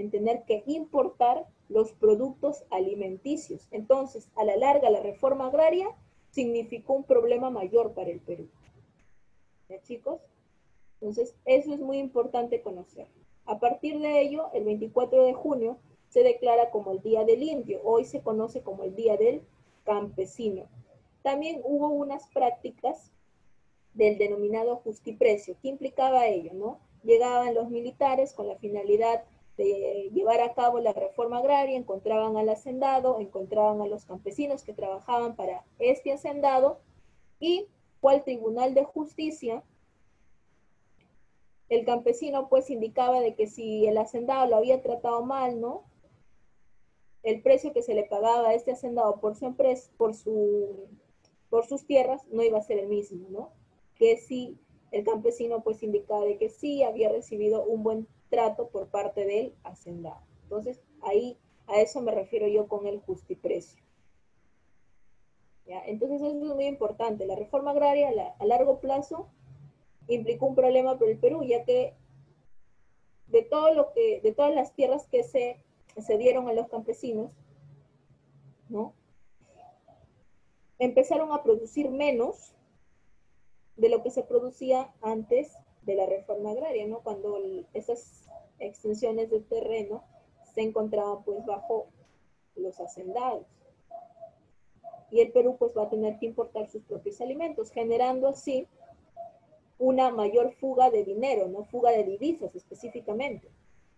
los productos alimenticios. Entonces, a la larga, la reforma agraria significó un problema mayor para el Perú. ¿Ya, chicos? Entonces, eso es muy importante conocer. A partir de ello, el 24 de junio se declara como el Día del Indio. Hoy se conoce como el Día del Campesino. También hubo unas prácticas del denominado justiprecio. ¿Qué implicaba ello, no? Llegaban los militares con la finalidad de llevar a cabo la reforma agraria, encontraban al hacendado, encontraban a los campesinos que trabajaban para este hacendado, y cual tribunal de justicia, el campesino pues indicaba de que si el hacendado lo había tratado mal, ¿no?, el precio que se le pagaba a este hacendado por su empresa, por sus tierras, no iba a ser el mismo, ¿no? Que si el campesino pues indicaba de que sí había recibido un buen trato por parte del hacendado. Entonces, ahí a eso me refiero yo con el justiprecio. ¿Ya? Entonces, eso es muy importante. La reforma agraria a largo plazo implicó un problema para el Perú, ya que de todas las tierras que se dieron a los campesinos, ¿no?, empezaron a producir menos de lo que se producía antes de la reforma agraria, ¿no?, cuando esas extensiones de terreno se encontraban pues bajo los hacendados. Y el Perú pues va a tener que importar sus propios alimentos, generando así una mayor fuga de dinero, no fuga de divisas específicamente.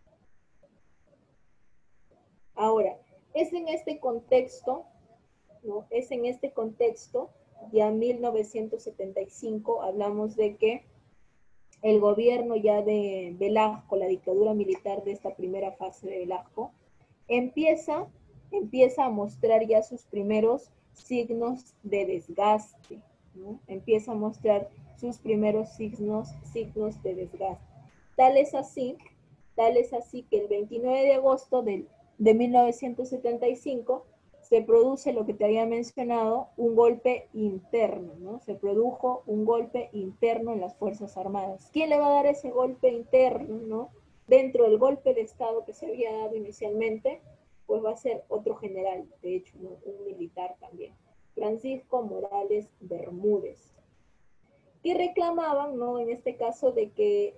Ahora, es en este contexto, ¿no?, es en este contexto, ya en 1975, hablamos de que el gobierno ya de Velasco, la dictadura militar de esta primera fase de Velasco, empieza a mostrar ya sus primeros signos de desgaste, ¿no? Empieza a mostrar sus primeros signos de desgaste. Tal es así, que el 29 de agosto de 1975 se produce lo que te había mencionado, un golpe interno, ¿no? Se produjo un golpe interno en las Fuerzas Armadas. ¿Quién le va a dar ese golpe interno, ¿no? Dentro del golpe de Estado que se había dado inicialmente, pues va a ser otro general, de hecho, ¿no? Un militar también, Francisco Morales Bermúdez, que reclamaban, ¿no? En este caso, de que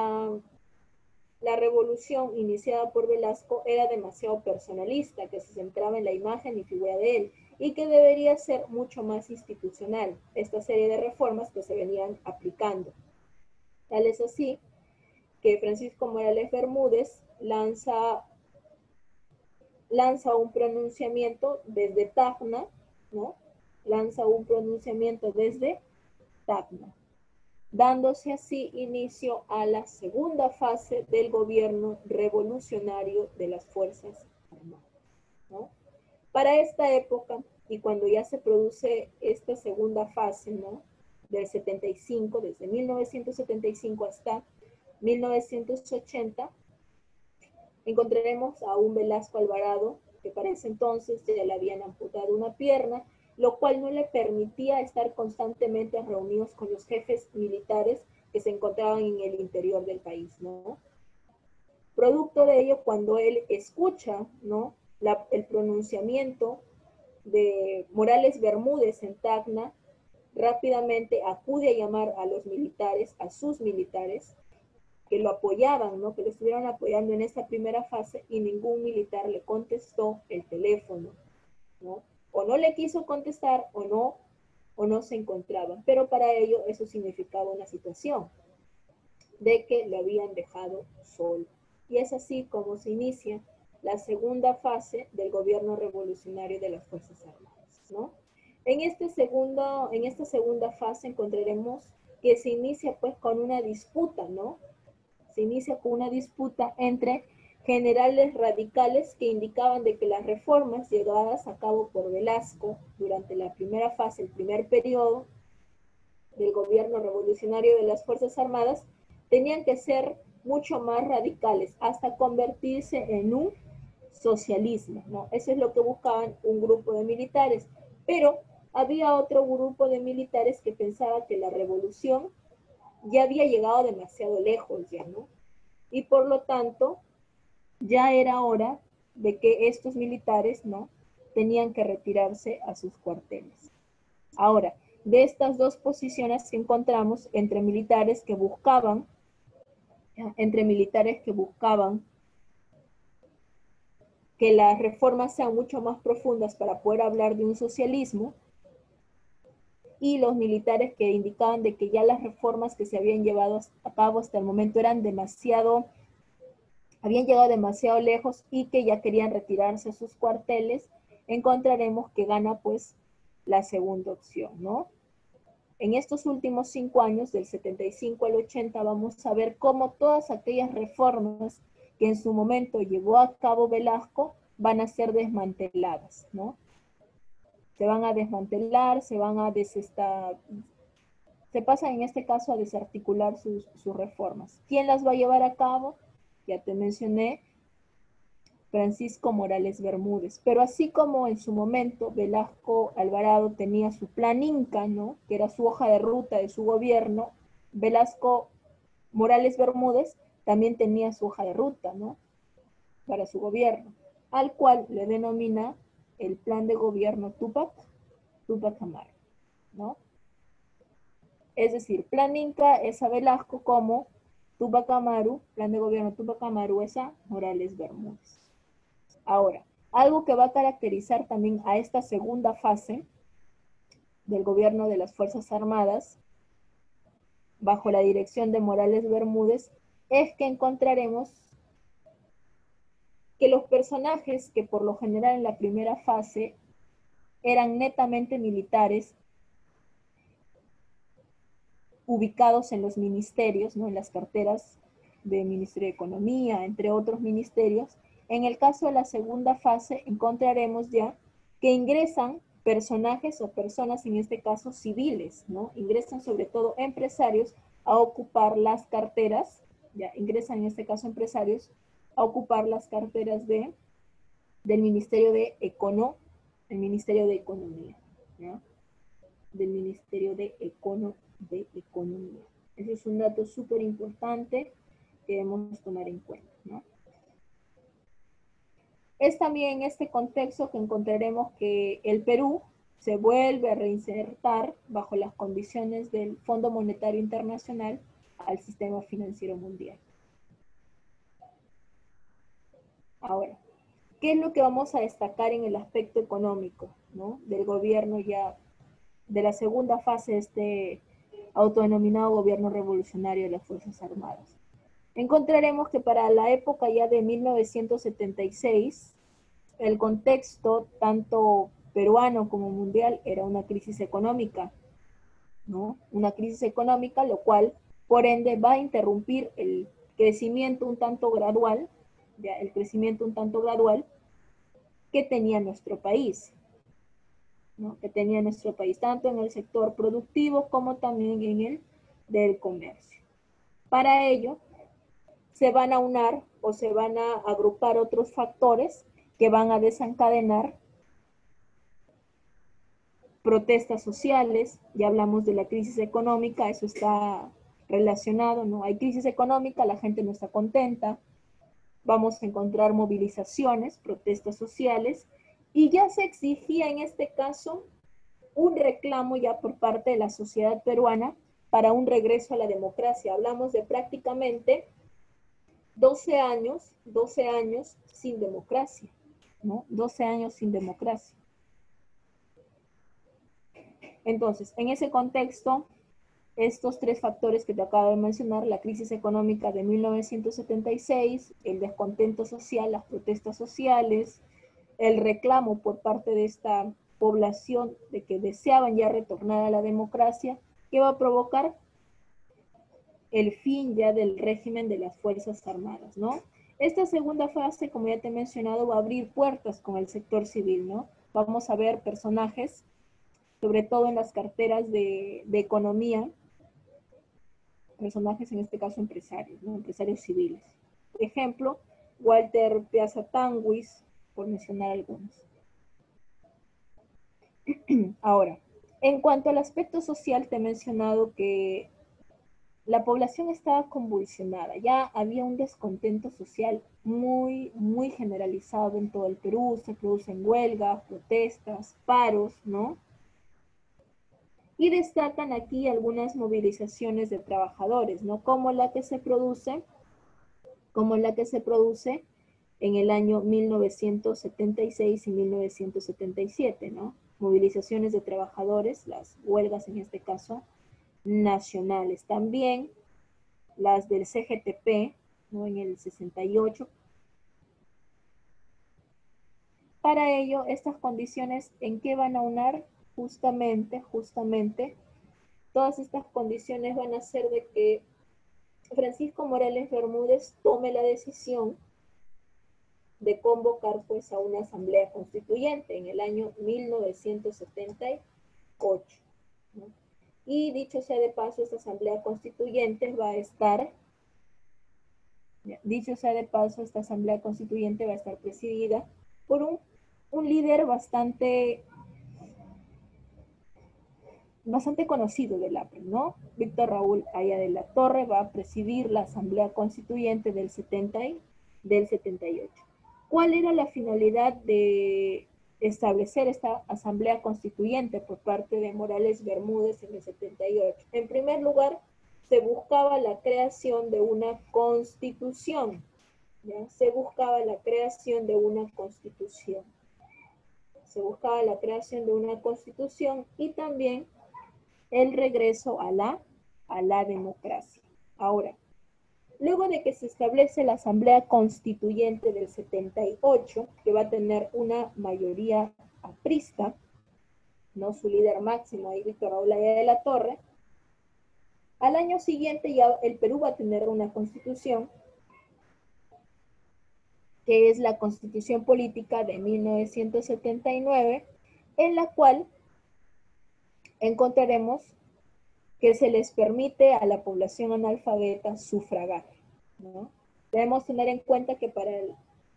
la revolución iniciada por Velasco era demasiado personalista, que se centraba en la imagen y figura de él, y que debería ser mucho más institucional, esta serie de reformas que se venían aplicando. Tal es así que Francisco Morales Bermúdez lanza un pronunciamiento desde Tacna, ¿no? Lanza un pronunciamiento desde Tacna, dándose así inicio a la segunda fase del gobierno revolucionario de las Fuerzas Armadas, ¿no? Para esta época, y cuando ya se produce esta segunda fase, ¿no? Del 75, desde 1975 hasta 1980, encontraremos a un Velasco Alvarado, que para ese entonces ya le habían amputado una pierna, lo cual no le permitía estar constantemente reunidos con los jefes militares que se encontraban en el interior del país, ¿no? Producto de ello, cuando él escucha, ¿no? El pronunciamiento de Morales Bermúdez en Tacna, rápidamente acude a llamar a los militares, a sus militares, que lo apoyaban, ¿no? Que lo estuvieron apoyando en esta primera fase, y ningún militar le contestó el teléfono, ¿no? O no le quiso contestar o no se encontraban. Pero para ello eso significaba una situación de que lo habían dejado solo. Y es así como se inicia la segunda fase del gobierno revolucionario de las Fuerzas Armadas, ¿no? En esta segunda fase encontraremos que se inicia pues con una disputa, ¿no? Se inicia con una disputa entre generales radicales que indicaban de que las reformas llevadas a cabo por Velasco durante la primera fase, el primer periodo del gobierno revolucionario de las Fuerzas Armadas, tenían que ser mucho más radicales, hasta convertirse en un socialismo, ¿no? Eso es lo que buscaban un grupo de militares, pero había otro grupo de militares que pensaba que la revolución ya había llegado demasiado lejos ya, ¿no? Y por lo tanto, ya era hora de que estos militares, ¿no? Tenían que retirarse a sus cuarteles. Ahora, de estas dos posiciones que encontramos entre militares que buscaban que las reformas sean mucho más profundas para poder hablar de un socialismo, y los militares que indicaban de que ya las reformas que se habían llevado a cabo hasta el momento habían llegado demasiado lejos y que ya querían retirarse a sus cuarteles, encontraremos que gana pues la segunda opción, ¿no? En estos últimos 5 años, del 75 al 80, vamos a ver cómo todas aquellas reformas que en su momento llevó a cabo Velasco van a ser desmanteladas, ¿no? Se van a desmantelar, se pasan en este caso a desarticular sus reformas. ¿Quién las va a llevar a cabo? Ya te mencioné, Francisco Morales Bermúdez. Pero así como en su momento Velasco Alvarado tenía su plan Inca, ¿no? Que era su hoja de ruta de su gobierno, Velasco Morales Bermúdez también tenía su hoja de ruta, ¿no? Para su gobierno, al cual le denomina el plan de gobierno Tupac Amaru, ¿no? Es decir, plan Inca es a Velasco, como Tupac Amaru, plan de gobierno Tupac Amaru es a Morales Bermúdez. Ahora, algo que va a caracterizar también a esta segunda fase del gobierno de las Fuerzas Armadas, bajo la dirección de Morales Bermúdez, es que encontraremos que los personajes que por lo general en la primera fase eran netamente militares, ubicados en los ministerios, ¿no? En las carteras del Ministerio de Economía, entre otros ministerios. En el caso de la segunda fase, encontraremos ya que ingresan personajes o personas, en este caso civiles, ¿no? Ingresan sobre todo empresarios a ocupar las carteras ya ingresan en este caso empresarios a ocupar las carteras del Ministerio de el Ministerio de Economía, ¿ya? Del Ministerio de Economía. Ese es un dato súper importante que debemos tomar en cuenta, ¿no? Es también en este contexto que encontraremos que el Perú se vuelve a reinsertar bajo las condiciones del Fondo Monetario Internacional al sistema financiero mundial. Ahora, ¿qué es lo que vamos a destacar en el aspecto económico, ¿no? Del gobierno ya, de la segunda fase de este autodenominado gobierno revolucionario de las Fuerzas Armadas? Encontraremos que para la época ya de 1976, el contexto tanto peruano como mundial era una crisis económica, ¿no? Una crisis económica, lo cual, por ende, va a interrumpir el crecimiento un tanto gradual, ya, el crecimiento un tanto gradual que tenía nuestro país, ¿no? Que tenía nuestro país, tanto en el sector productivo como también en el del comercio. Para ello, se van a unar o se van a agrupar otros factores que van a desencadenar protestas sociales. Ya hablamos de la crisis económica, eso está relacionado, ¿no? Hay crisis económica, la gente no está contenta, vamos a encontrar movilizaciones, protestas sociales, y ya se exigía en este caso un reclamo ya por parte de la sociedad peruana para un regreso a la democracia. Hablamos de prácticamente 12 años sin democracia, ¿no? 12 años sin democracia. Entonces, en ese contexto, estos tres factores que te acabo de mencionar, la crisis económica de 1976, el descontento social, las protestas sociales, el reclamo por parte de esta población de que deseaban ya retornar a la democracia, ¿qué va a provocar? El fin ya del régimen de las Fuerzas Armadas, ¿no? Esta segunda fase, como ya te he mencionado, va a abrir puertas con el sector civil, ¿no? Vamos a ver personajes, sobre todo en las carteras de economía, personajes en este caso empresarios, ¿no? Empresarios civiles. Por ejemplo, Walter Piazza Tanguis, por mencionar algunos. Ahora, en cuanto al aspecto social, te he mencionado que la población estaba convulsionada, ya había un descontento social muy generalizado en todo el Perú, se producen huelgas, protestas, paros, ¿no? Y destacan aquí algunas movilizaciones de trabajadores, ¿no? Como la que se produce en el año 1976 y 1977, ¿no? Movilizaciones de trabajadores, las huelgas en este caso, nacionales. También las del CGTP, ¿no? En el 68. Para ello, estas condiciones, ¿en qué van a unar? Justamente, todas estas condiciones van a hacer de que Francisco Morales Bermúdez tome la decisión de convocar pues a una asamblea constituyente en el año 1978, ¿no? Y dicho sea de paso, esta asamblea constituyente va a estar presidida por un líder bastante conocido del APRE, ¿no? Víctor Raúl Haya de la Torre va a presidir la Asamblea Constituyente del 78. ¿Cuál era la finalidad de establecer esta Asamblea Constituyente por parte de Morales Bermúdez en el 78? En primer lugar, se buscaba la creación de una constitución, ¿ya? Se buscaba la creación de una constitución y también el regreso a la democracia. Ahora, luego de que se establece la Asamblea Constituyente del 78, que va a tener una mayoría aprista, ¿no? Su líder máximo ahí, Víctor Raúl Haya de la Torre, al año siguiente ya el Perú va a tener una constitución, que es la Constitución Política de 1979, en la cual encontraremos que se les permite a la población analfabeta sufragar, ¿no? Debemos tener en cuenta que para el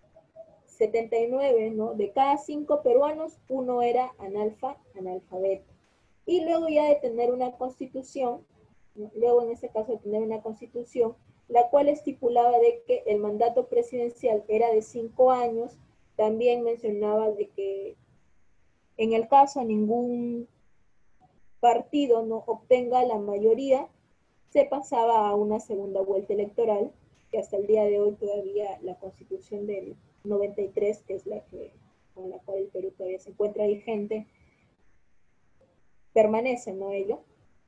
79, ¿no? De cada 5 peruanos, uno era analfabeto. Y luego ya de tener una constitución, ¿no? Luego en ese caso de tener una constitución, la cual estipulaba de que el mandato presidencial era de 5 años, también mencionaba de que en el caso ningún partido no obtenga la mayoría, se pasaba a una segunda vuelta electoral, que hasta el día de hoy todavía la constitución del 93, que es la que con la cual el Perú todavía se encuentra vigente, permanece, ¿no? Ello.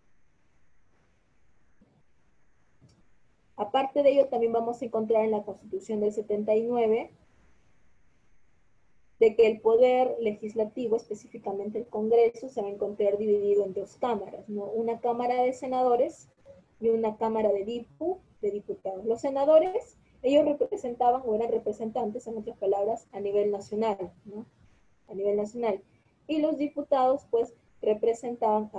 Aparte de ello, también vamos a encontrar en la Constitución del 79 de que el poder legislativo, específicamente el Congreso, se va a encontrar dividido en dos cámaras, ¿no? Una cámara de senadores y una cámara de diputados. Los senadores, ellos representaban o eran representantes, en otras palabras, a nivel nacional, ¿no? A nivel nacional. Y los diputados, pues, representaban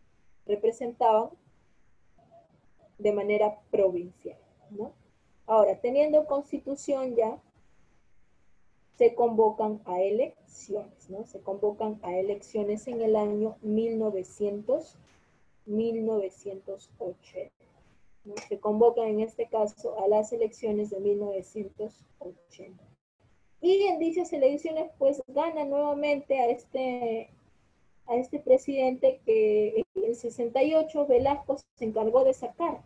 de manera provincial, ¿no? Ahora, teniendo constitución ya, se convocan a elecciones, ¿no? Se convocan a elecciones en el año 1980. ¿No? Se convocan en este caso a las elecciones de 1980. Y en dichas elecciones, pues gana nuevamente a este presidente que en el 68 Velasco se encargó de sacar.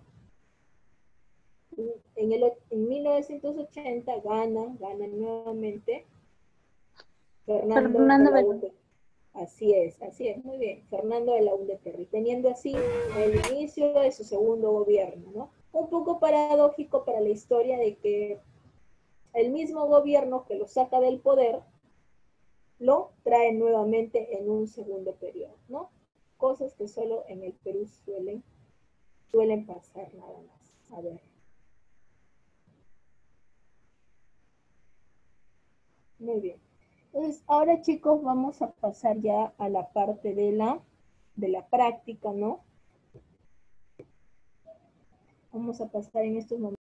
En 1980 gana nuevamente Fernando de Fernando la Beltrán. UNDE. Así es, muy bien. Fernando de la UNDE, teniendo así el inicio de su segundo gobierno, ¿no? Un poco paradójico para la historia de que el mismo gobierno que lo saca del poder lo trae nuevamente en un segundo periodo, ¿no? Cosas que solo en el Perú suelen pasar nada más. A ver. Muy bien. Entonces, ahora chicos, vamos a pasar ya a la parte de la práctica, ¿no? Vamos a pasar en estos momentos